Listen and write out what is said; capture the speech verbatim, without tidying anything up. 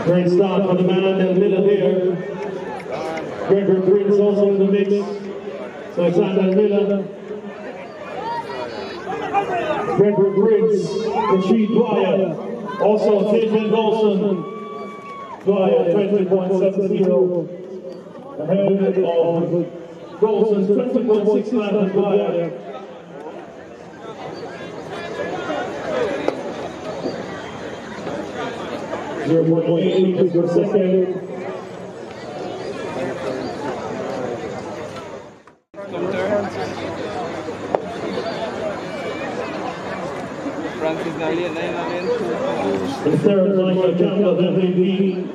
Great start for the man in the middle here. Gregory Prince also in the mix. So Alexander Miller. Gregory Prince, Rasheed Dwyer. Also Jason Golson. Dwyer twenty point seven zero. Ahead of Golson twenty point six nine and Dwyer. zero point eight meters per second. The third line of jump of M V P.